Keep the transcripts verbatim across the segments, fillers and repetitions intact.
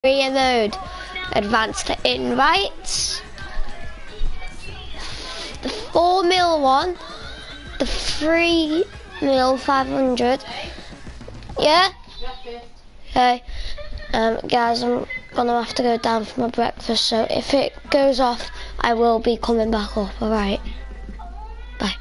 career mode, advanced to invites, the four mil one, the three mil five hundred. Yeah? Okay. Um, guys, I'm gonna have to go down for my breakfast, so if it goes off, I will be coming back up, alright? Bye.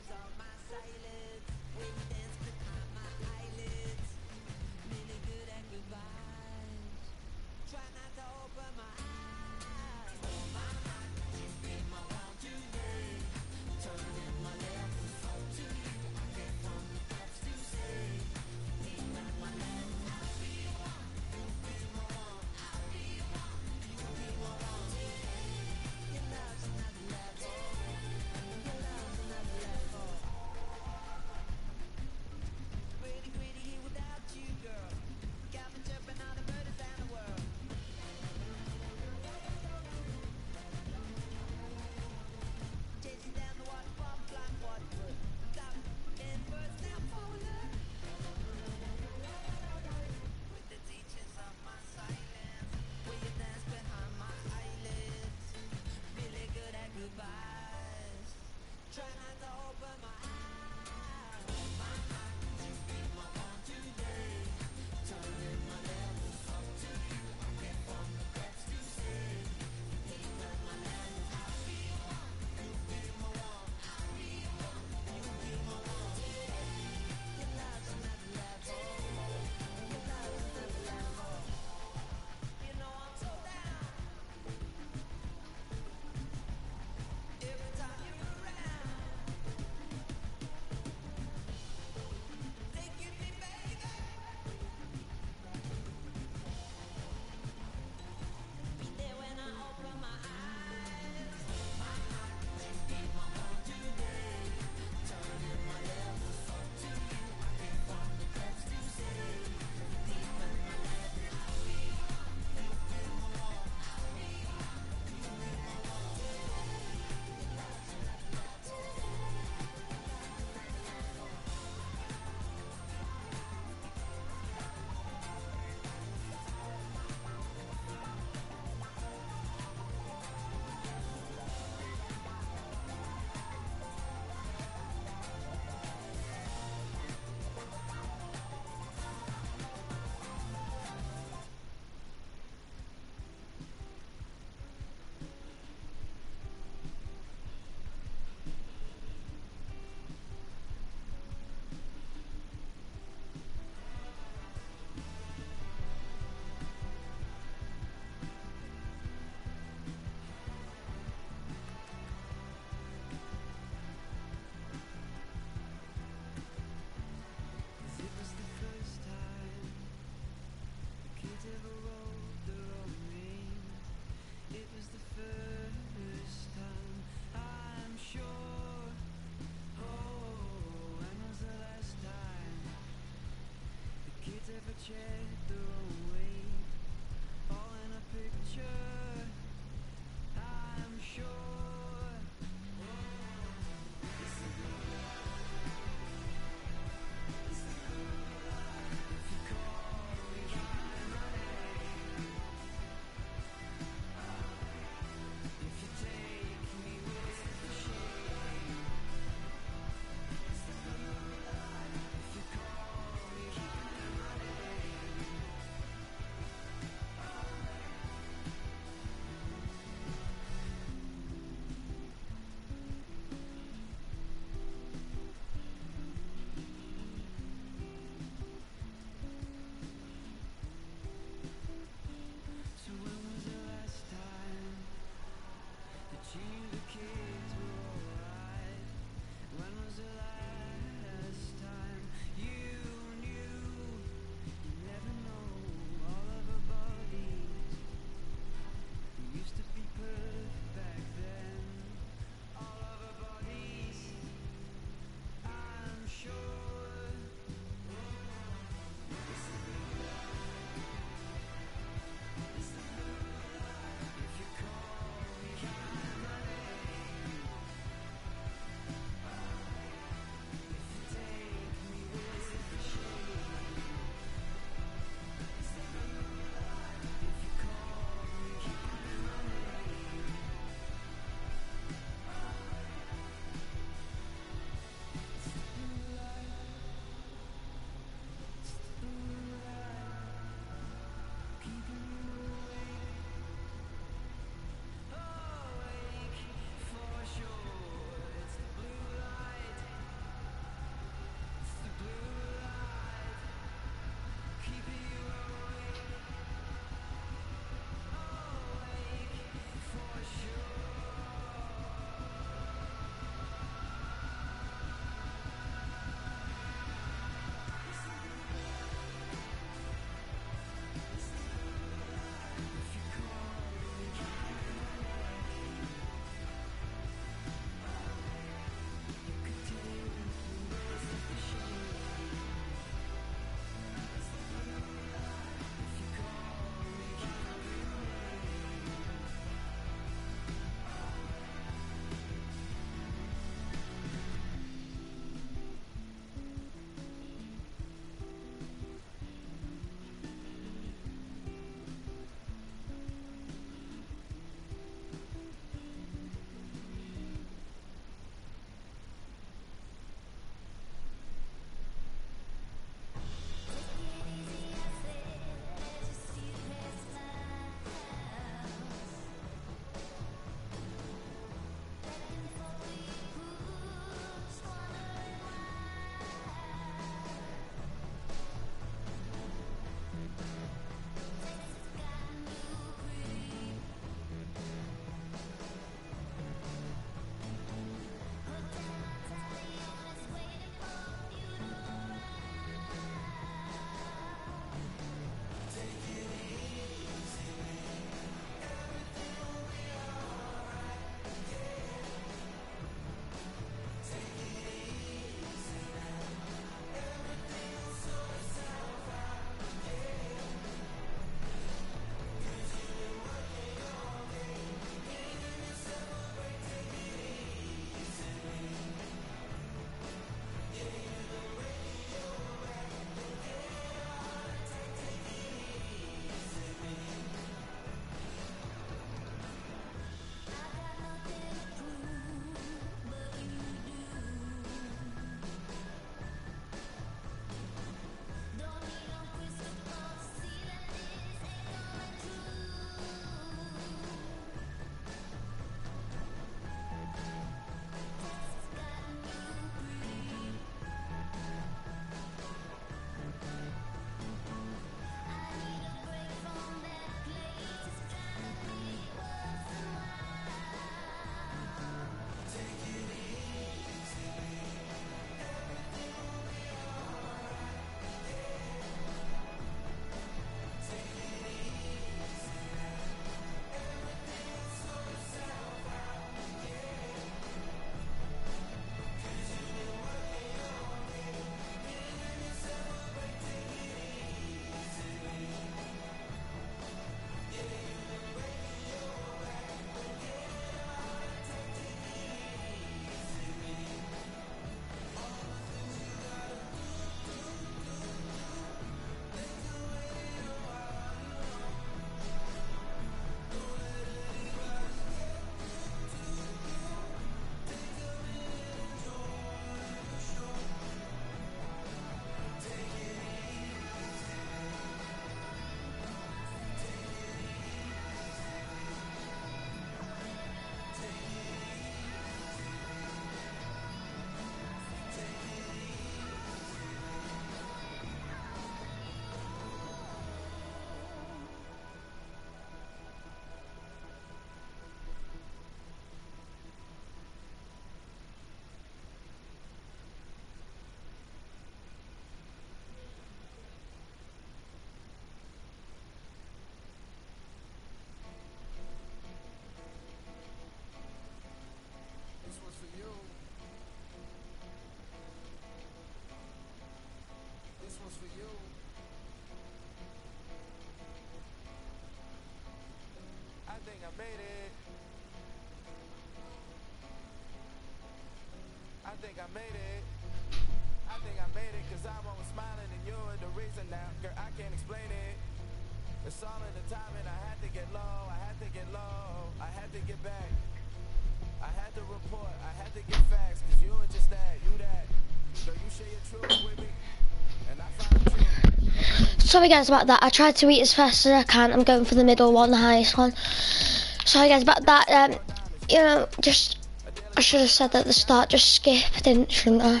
Sorry guys about that. I tried to eat as fast as I can. I'm going for the middle one, the highest one. Sorry guys about that. Um, you know, just I should have said that at the start. Just skip, didn't shouldn't I?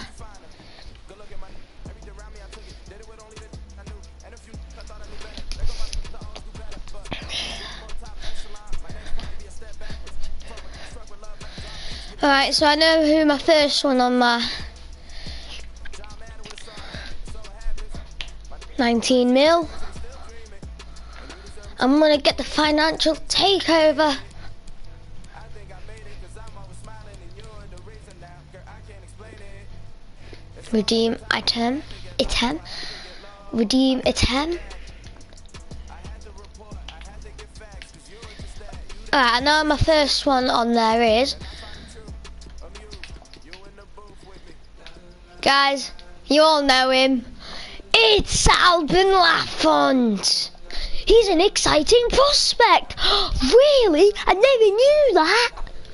Alright, so I know who my first one on my nineteen mil. I'm gonna get the financial takeover. Redeem item, item, redeem item. Alright, I know my first one on there is. Guys, you all know him. It's Albin Lafont. He's an exciting prospect. Really? I never knew that.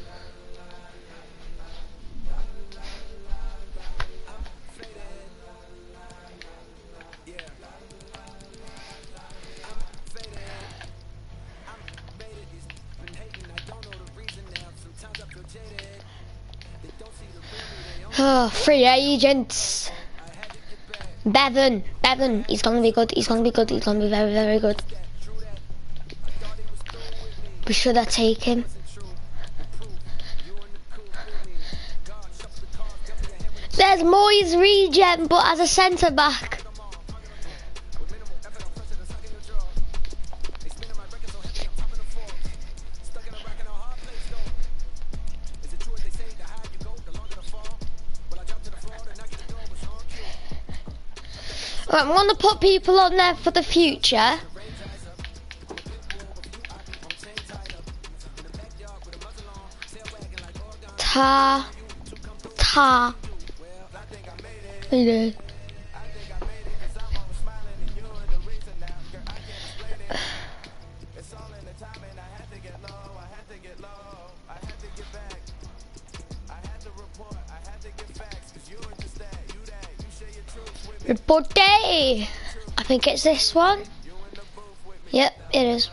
Oh, free agents. Bevan, Bevan, he's gonna be good, he's gonna be good, he's gonna be very, very good. We should have taken him. There's Moyes regen, but as a centre back. I'm gonna put people on there for the future. Ta, ta. Okay. Report day. I think it's this one. Yep, it is.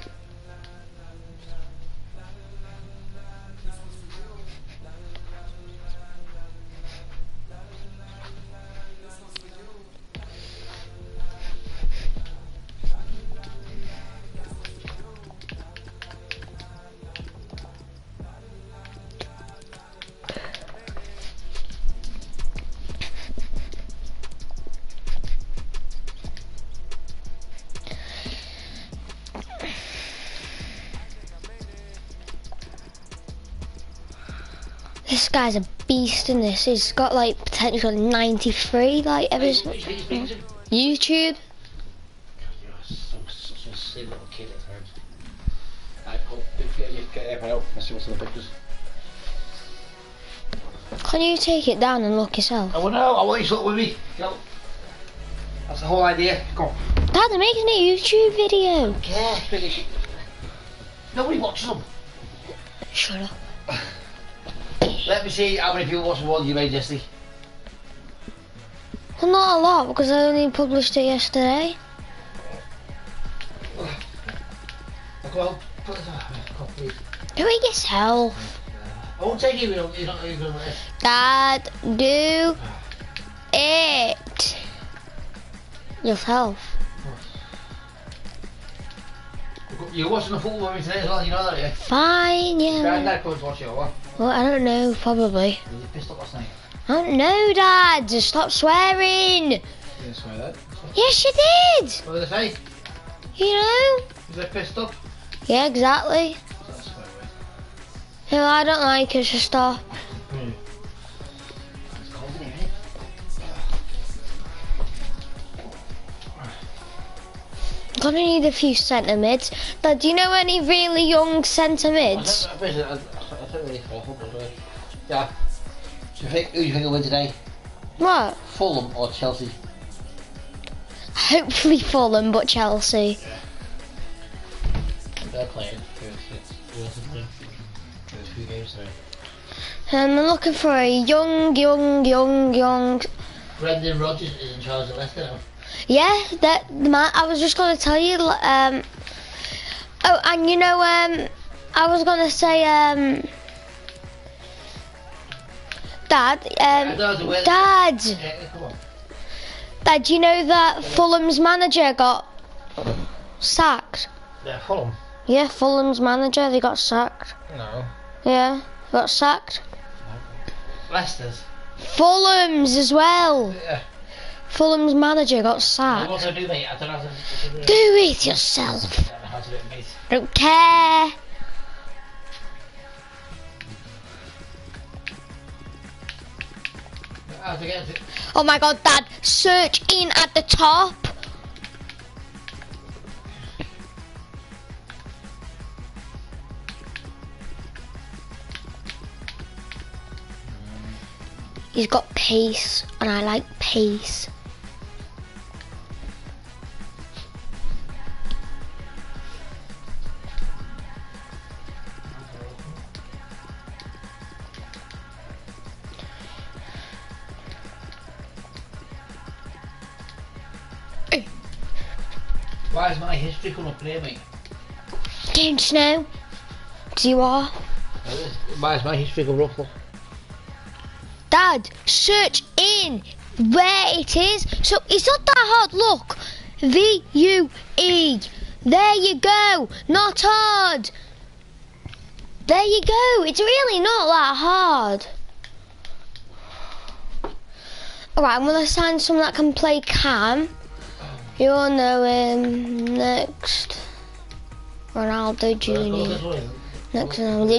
This guy's a beast in this. He's got like potential ninety-three, like every YouTube. Can you take it down and look yourself? I want to know. I want you to look with me. Go. That's the whole idea. Go on. Dad, they're making a YouTube video. Yeah, finish it. Nobody watches them. Shut up. Let me see how many people watch the one you made yesterday. Well, not a lot, because I only published it yesterday. Well, put it on. Do it yourself. I won't take you, you're not, you're not going to let Dad, do it yourself. You're watching the football with me today as well, you know that, yeah? Fine, yeah. Granddad comes watch it or what? Well, I don't know, probably. Were you pissed up last night? I don't know, Dad. Just stop swearing. You didn't swear that. Yes, you did. What did they say? You know? Was they pissed up? Yeah, exactly. That's a swear word. No, I don't like it, so stop. Mm. It's cold in here, isn't it? gonna need a few centre mids. Dad, do you know any really young centre mids? I don't, I don't, I don't really follow football, do I? Yeah. So you think, who do you think will win today? What? Fulham or Chelsea? Hopefully Fulham, but Chelsea. They're playing. They're playing. There's a few games today. Um, I'm looking for a young, young, young, young. Brendan Rodgers is in charge of Leicester now. Yeah, that the man. I was just gonna tell you. Um. Oh, and you know, um, I was gonna say, um, Dad, um, Yeah, Dad, yeah, come on. Dad, you know that Fulham's manager got sacked? Yeah, Fulham. Yeah, Fulham's manager, they got sacked. No. Yeah, got sacked. Leicester's. Fulham's as well. Yeah. Fulham's manager got What sacked. do I do, mate? I don't know how to do it. Do it yourself. I don't know how to do it, mate. Don't care. How to get it? Oh my God, Dad, search in at the top. He's got pace, and I like pace. Why is my history coming up here, mate? Don't know. 'Cause you are. Why is my history coming up? Dad, search in where it is. So it's not that hard. Look, V U E. There you go. Not hard. There you go. It's really not that hard. Alright, I'm gonna sign someone that can play Cam. You'll know him next. Ronaldo Junior Next.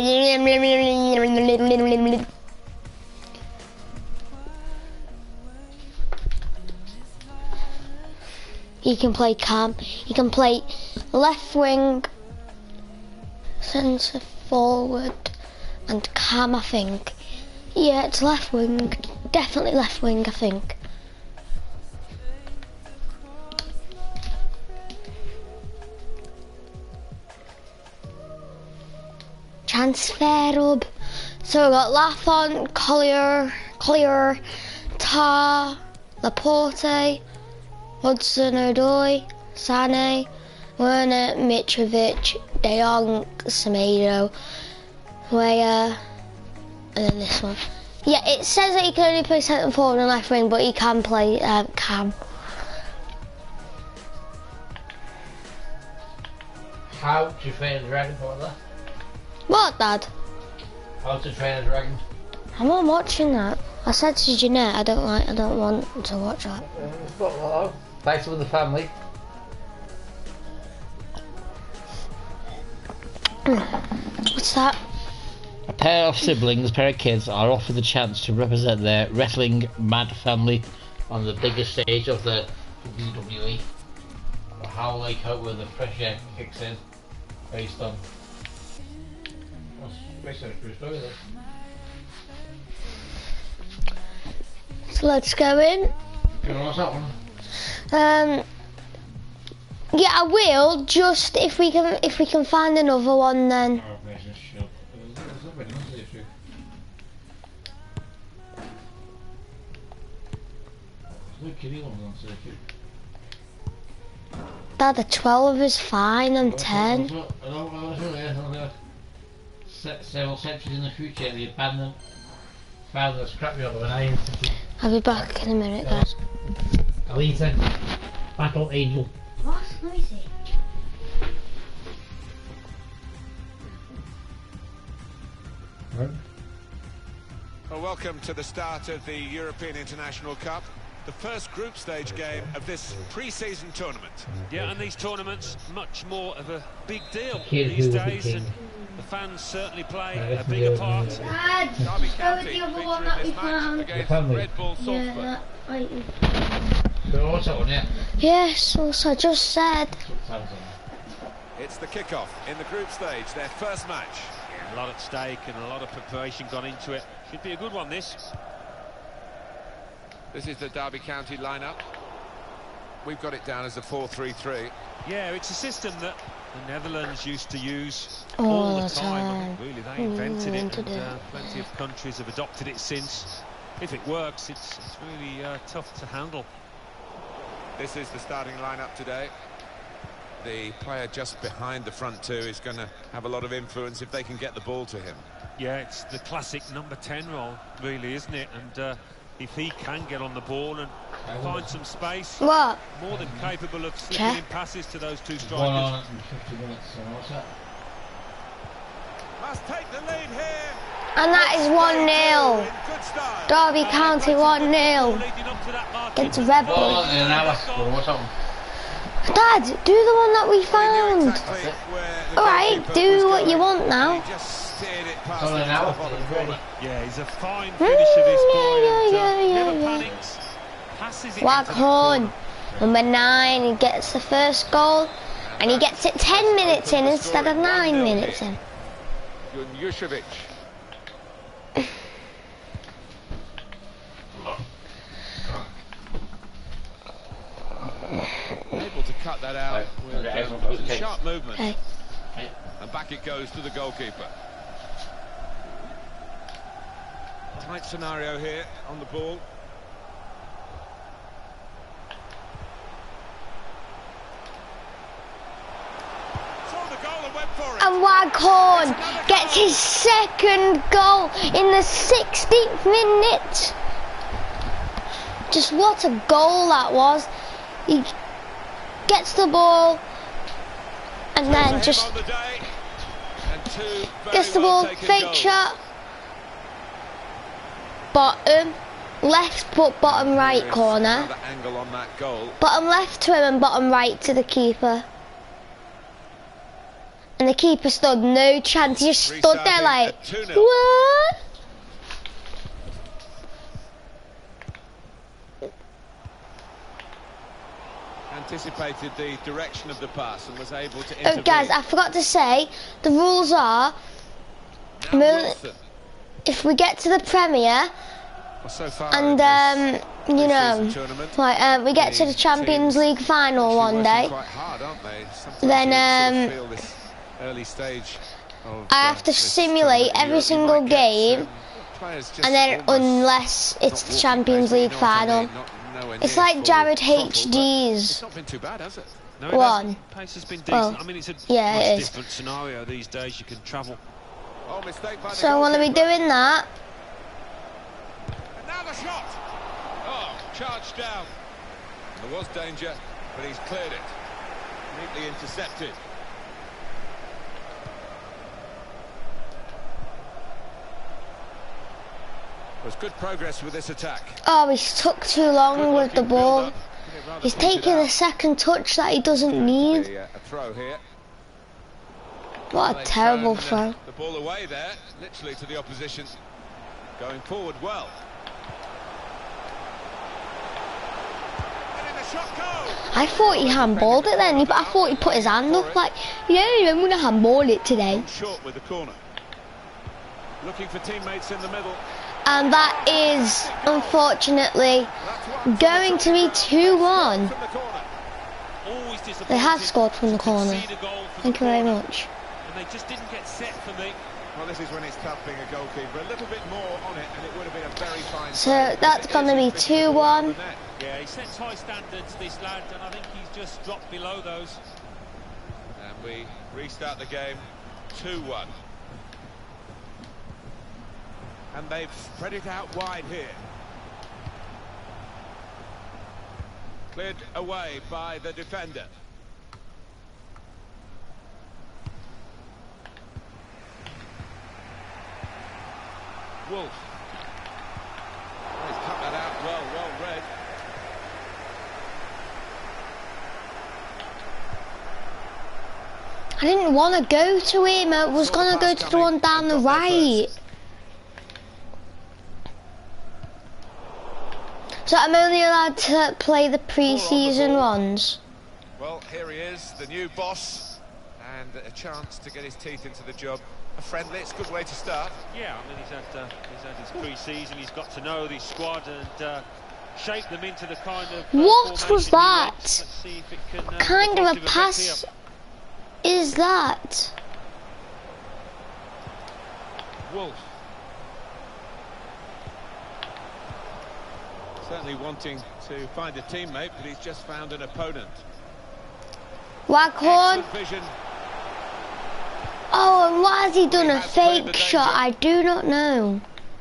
He can play Cam. He can play left wing, centre forward, and Cam, I think. Yeah, it's left wing. Definitely left wing, I think. Transfer up. So we've got Lafont, Collier, Collier, Tar, Laporte, Hudson Odoi, Sané, Werner, Mitrovic, De Jong, Semedo, Weah, and then this one. Yeah, it says that he can only play centre forward and left wing, but he can play um, Cam. How to train a dragon, what was that? What, Dad? How to train a dragon? I'm not watching that. I said to Jeanette, I don't like, I don't want to watch that. Thanks with the family. What's that? A pair of siblings, a pair of kids, are offered the chance to represent their wrestling mad family on the biggest stage of the W W E. How will they cope when the pressure kicks in? Based on. Based on a true story, though. So let's go in. Do you want that one? Um. Yeah, I will. Just if we can, if we can find another one, then. Dad, the twelve is fine. I'm ten. Several centuries in the future, the abandoned found the scrapyard of an iron city. I'll be back in a minute, guys. Alita, Battle Angel. What? Let me see. Well, welcome to the start of the European International Cup, the first group stage game of this pre-season tournament. Yeah, and these tournaments, much more of a big deal Kid these who was the days, king. and the fans certainly play Yeah, a that's bigger the part. other Dad, Derby go County with the other featuring one that we this match found. against family. Red Bull Yeah, Salzburg. that, right. So what's that one, yeah? Yes, also I just said. It's the kickoff in the group stage, their first match. Yeah, a lot at stake and a lot of preparation gone into it. Should be a good one, this. This is the Derby County lineup. We've got it down as a four three three. Yeah, it's a system that the Netherlands used to use all, all the the time. I time. mean, really, they invented it, and it. uh, plenty of countries have adopted it since. If it works, it's, it's really uh, tough to handle. This is the starting lineup today. The player just behind the front two is going to have a lot of influence if they can get the ball to him. Yeah, it's the classic number ten role, really, isn't it? And uh, if he can get on the ball and find some space, What? more than capable of slipping Okay. in passes to those two One strikers. on fifty minutes, so what's that? Must take the lead here. And that is one nil. Good start. Derby County one nil. Leading up to that mark. Against Red Well, Bull. in an hour, or what's up? Dad, do the one that we He knew found. exactly where the Alright, goalkeeper do was what you going. want now. He just steered it past It's on him an to hour, the bottom it's corner. ready. Yeah, he's a fine Mm, finisher, this yeah, boy. yeah, and, uh, yeah, yeah, never yeah. panics. Passes it Waghorn, into the corner. number nine, he gets the first goal, and he gets it ten minutes in instead of nine minutes in. Jušević. Able to cut that out with Okay. um, some sharp movement. Okay. And back it goes to the goalkeeper. Tight scenario here on the ball. Saw the goal and went for it. And Waghorn gets his second goal in the sixteenth minute. Just what a goal that was. He gets the ball and There's a then hit just on the day, and two very gets the well ball, taken fake goals. shot, bottom, left but bottom right There is corner. another angle on that goal. Bottom left to him and bottom right to the keeper. And the keeper stood no chance. He just stood there Restarting like, at two nil. what? Anticipated the direction of the pass and was able to Oh, intervene. guys, I forgot to say, the rules are, Now Mil- Wilson. if we get to the Premier, Well, so far and, in this um, you pre-season know, tournament, like, um, we get to the Champions teams League final actually one working day, quite hard, aren't they? Sometimes then, you sort of um, feel this early stage of, I uh, have to this simulate tournament, every you- you single might get, game, um, players just and then almost unless not it's the walking Champions pace, you League know what I final, mean? Not nowhere it's near like full Jared throttle, but H D's. It's not been too bad, has it? No, it One. hasn't. Pace has been decent. Well, I mean, it's a yeah, much it is. different scenario these days. You can travel. Oh, mistake by the So I'm going to be goalkeeper. doing that. And now the shot. Oh, charged down. There was danger, but he's cleared it. Neatly intercepted. There's good progress with this attack. Oh, he's took too long Good with the looking ball. build-up. Put it rather He's pointed taking a out. second touch that he doesn't Forward to need. be, uh, a throw here. What a They terrible turn, throw. uh, The ball away there, literally to the opposition. Going forward well. And in the shot goes. I thought he handballed it then, but I thought he put his hand up like, yeah, I'm going to handball it today. Short with the corner. Looking for teammates in the middle. And that is, unfortunately, That's one from going the to be top. two one. From the corner. Always disappointing. They have scored from the to corner. concede a goal from Thank the you very corner, much. And they just didn't get set for me. Well, this is when it's tough being a goalkeeper. A little bit more on it, and it would have been a very fine. So save. that's going to be two one. Yeah, he sets high standards, this lad, and I think he's just dropped below those. And we restart the game two one. And they've spread it out wide here. Cleared away by the defender. Wolf. He's cut that out well, well read. I didn't want to go to him. I was Saw the going to go pass to the coming one down and the got there right. first. So I'm only allowed to play the pre-season ball. ones. Well, here he is, the new boss, and a chance to get his teeth into the job. A friendly, it's a good way to start. Yeah, I mean, he's had, uh, he's had his pre-season, he's got to know this squad and uh, shape them into the kind of... Uh, What was that? Let's see if it can, uh, Kind of a positive effect pass here. is that? Wolf. Certainly wanting to find a teammate, but he's just found an opponent. Waghorn. Excellent vision. Oh, and why has he done He a has cleared the fake shot? danger. I do not know.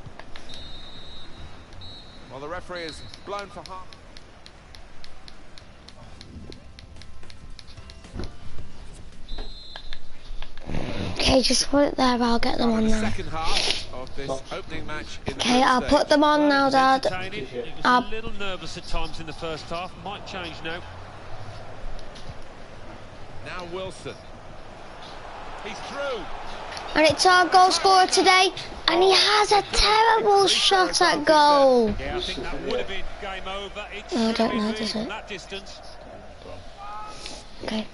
Well, the referee has blown for half. Okay, just put it there. I'll get them on The now. second half of this opening match in the Okay, group I'll stage. put them on now, Dad. Entertaining. He was I'll- a little nervous at times in the first half, might change now. Now Wilson. He's through. And it's our goal scorer today, and he has a terrible shot at goal. Yeah, I think that would have been game over. It's No, I don't know, really does from it? that distance. Okay.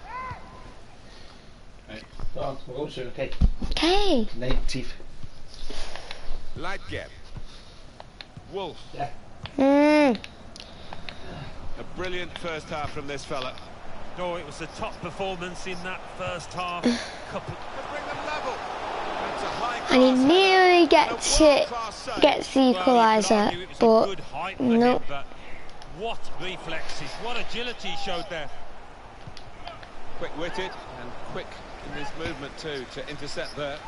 Okay. Okay. Native. Lightgeb. Wolf. Mm. A brilliant first half from this fella. Oh, it was a top performance in that first half. Couple. Could bring them level. That's a high And he class nearly header gets and a it, world-class save. gets the Well, you could equaliser, argue it was a but good height for no. him, but what reflexes, what agility he showed there. Quick-witted and quick in his movement too to intercept there.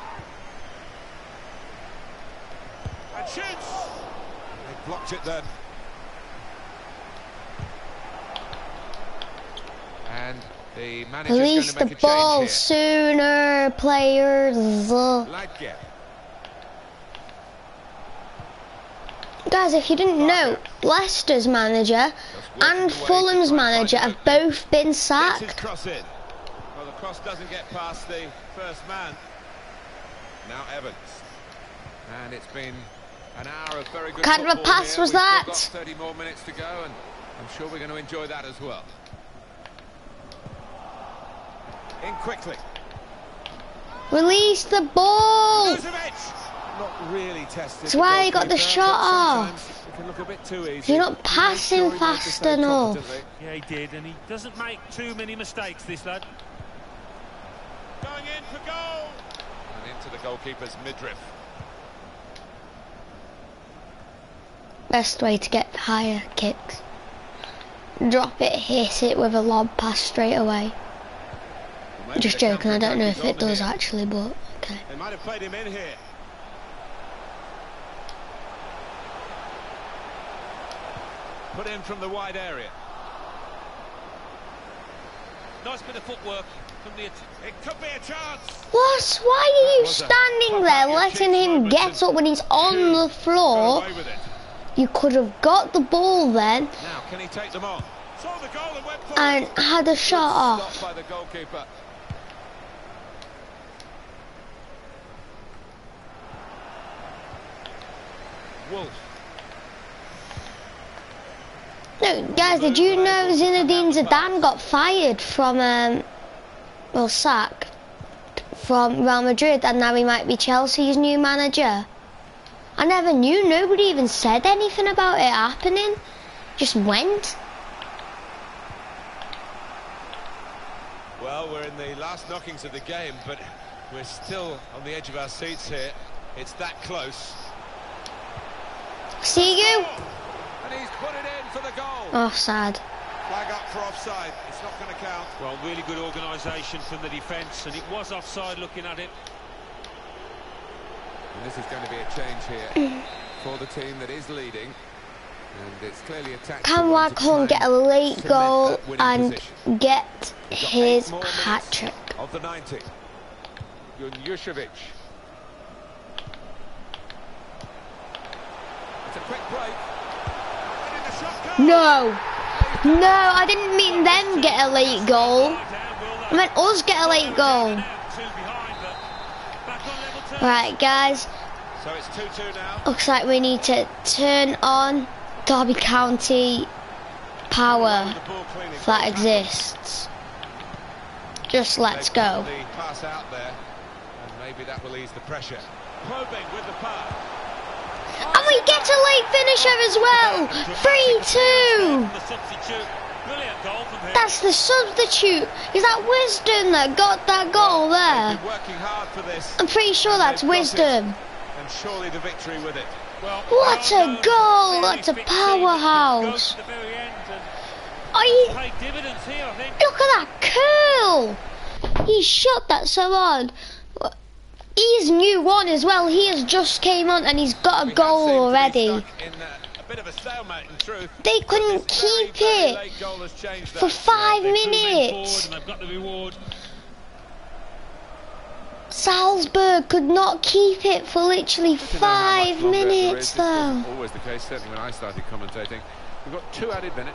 And shoots. They blocked it then. And the manager's Release going the to make a ball change sooner, players. here. Lightgeb. Guys, if you didn't know, Leicester's manager and Fulham's manager have both been Gets his sacked. cross in. Well, the cross doesn't get past the first man. Now Evans. And it's been an hour of very good Kind of a football pass here. was We've that? still got thirty more minutes to go, and I'm sure we're going to enjoy that as well. In quickly. Release the ball. Kuzovic! Not really tested. That's why he got the goalkeeper, shot but off. sometimes it can look a bit too easy. You're not He made passing sure he made the fast save enough. competently. Yeah, he did, and he doesn't make too many mistakes, this lad. Going in for goal. And into the goalkeeper's midriff. Best way to get higher kicks. Drop it, hit it with a lob pass straight away. Well, maybe Just they can joking, I don't know if protect it his does over actually, but okay. here. They might have played him in here. Put in from the wide area. Nice bit of footwork from the... It could be a chance. What? Why are you was a standing there pop-out letting cheek him moment get to- up when he's on the Go floor? away with it. You could have got the ball then Now, can he take them on? Saw the goal and went forward. and had a shot off. Stopped by the goalkeeper. Wolf. No, guys, did you know Zinedine Zidane got fired from, um, well, sacked from Real Madrid, and now he might be Chelsea's new manager? I never knew. Nobody even said anything about it happening. Just went. Well, we're in the last knockings of the game, but we're still on the edge of our seats here. It's that close. See you. And he's put it in for the goal. Offside. Flag up for offside. It's not going to count. Well, really good organisation from the defence, and it was offside looking at it. And this is going to be a change here for the team that is leading. And it's clearly a tactical Can one to try Waghorn get a late cement goal that winning and position. get We've got his eight more minutes hat trick? of the ninety. Gunjušević. It's a quick break. And in the shot goal. No. No, I didn't mean them get a late goal. I meant us get a late goal. Right, guys. So it's two two now. Looks like we need to turn on Derby County power The ball cleaning. that exists. just let's go. The pass out there, and maybe that will ease the pressure. Probing with the pass. And we get a late finisher as well. three two. The substitute. Brilliant goal from him. That's the substitute. Is that Wisdom that got that goal there? They've been working hard for this. I'm pretty sure and that's they've got it, Wisdom. And surely the victory with it. Well, What well a goal. known, That's a very big team that powerhouse. goes to the very end and Are you, pay dividends here, I think. look at that curl. He shot that so hard. He's new one as well. He has just came on and he's got a We have goal seemed to be already. stuck in a, a bit of a stalemate, in truth. They couldn't This very, keep very it late goal has changed for that. five They threw men forward minutes. and they've got the reward. Salzburg could not keep it for literally Don't know how much five longer there is. minutes This wasn't though. always the case, certainly when I started commentating. We've got two added minutes.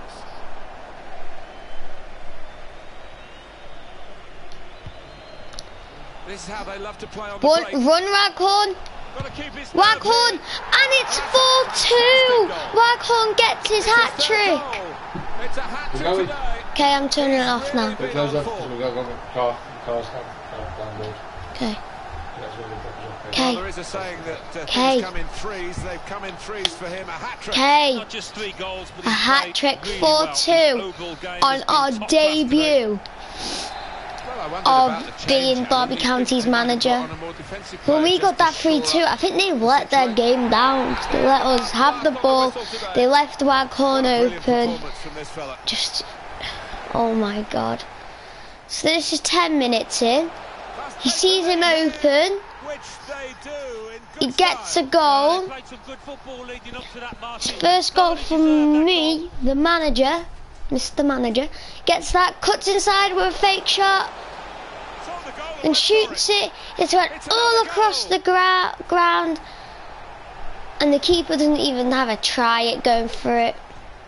This is how they love to play on the Run, break. run Waghorn. Got to keep his Waghorn. And it's four two. Waghorn gets his hat trick. It's a hat trick Go. today. Okay, I'm turning it off now. It goes up, we go, go, go, car, car's down, car, down board. Okay. That's where we put it up. Okay. Well, there is a saying that uh, Okay. things come in threes. They've come in threes for him. A hat trick. Okay. Not just three goals, but A he's hat played trick really four well. His two overall game on has been our top class today. debut Well, I wondered of about the being change, Derby Alan. If County's they might have manager. got on a more defensive When player we just got to that three shore two, up I think they let their game down. They let us have the ball. They left Waghorn Brilliant open. performance from this fella. Just, oh my god. So this is ten minutes in. He sees him open. Which they do in good He gets a style. goal. They played some good football leading up to that, Martin. First goal Nobody deserved from that me, the manager, Mister Manager. Gets that, cuts inside with a fake shot. It's on the goal And went for shoots it. It went It's all another across goal. the gra ground. And the keeper doesn't even have a try at going for it.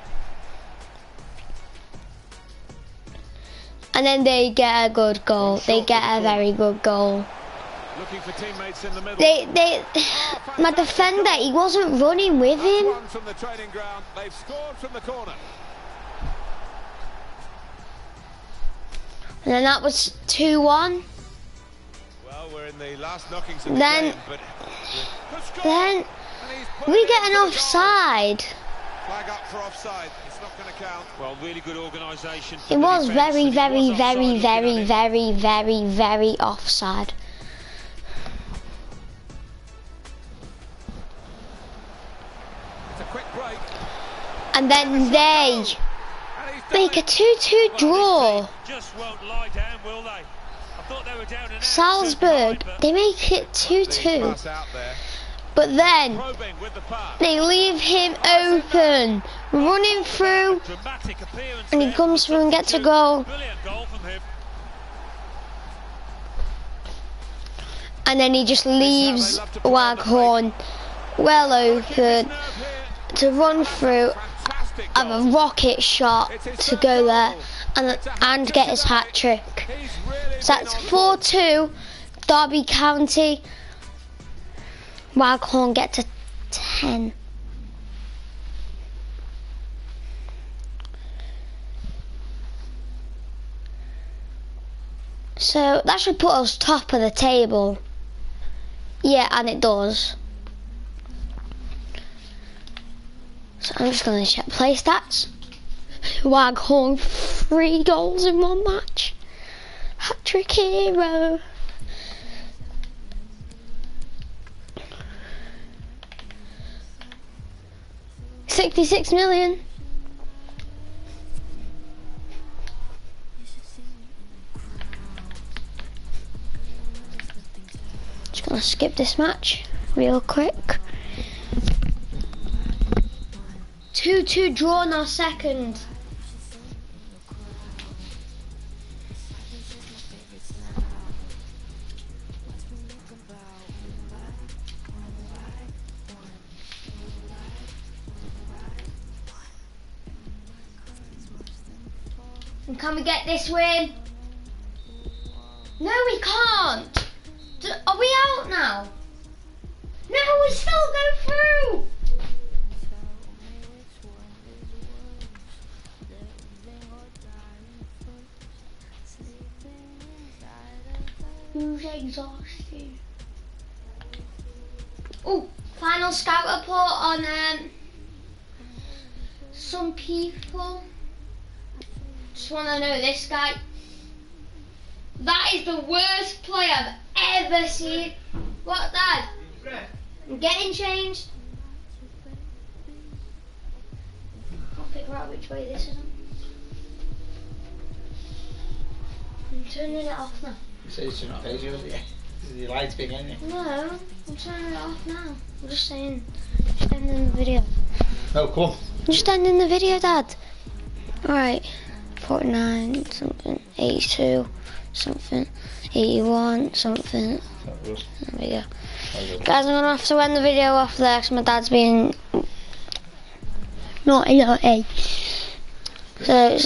And then they get a good goal. They get a very good goal. Looking for teammates in the middle. They, they, my defender, he wasn't running with That's him. one from the training ground. They've scored from the corner. And then that was two one. Well, we're in the last knockings of the Then- game, but good score. Then And he's put we it get an into the goal. offside. Flag up for offside. It's not going to count. Well, really good organisation. It was very, very, very, very, very. very, very, very offside. It's a quick break. And then they And he's done make a it. two two draw. Just won't lie down, will they? I thought they were down and out. Salzburg, two behind, they make it two The two. pass out there. But then Probing with the pass. they leave him open, running through, but dramatic appearance and he there. comes through and gets a goal. Brilliant goal from him. And then he just leaves Waghorn well open to run through, Fantastic have goal. a rocket shot to go there, and and get his hat trick. He's really So been that's on four form. two, Derby County. Waghorn get to ten. So that should put us top of the table. Yeah, and it does. So I'm just going to check play stats. Waghorn, three goals in one match. Hat-trick hero. Sixty-six million. Just gonna skip this match real quick. two two draw in our second. And can we get this win? No, we can't. D- Are we out now? No, we still go through. Who's exhausted? Oh, final scout report on um, some people. Just want to know this guy. That is the worst player I've ever seen. What, Dad? I'm getting changed. Can't figure out which way this is. I'm turning it off now. You say it's not phase yours, yeah? The light's big, isn't it? No, I'm turning it off now. I'm just saying, just ending the video. No, come on. I'm just ending the video, Dad. Alright, forty-nine, something, eighty-two, something, eighty-one, something. There we go. Guys, I'm gonna have to end the video off there because my dad's being naughty, naughty. So.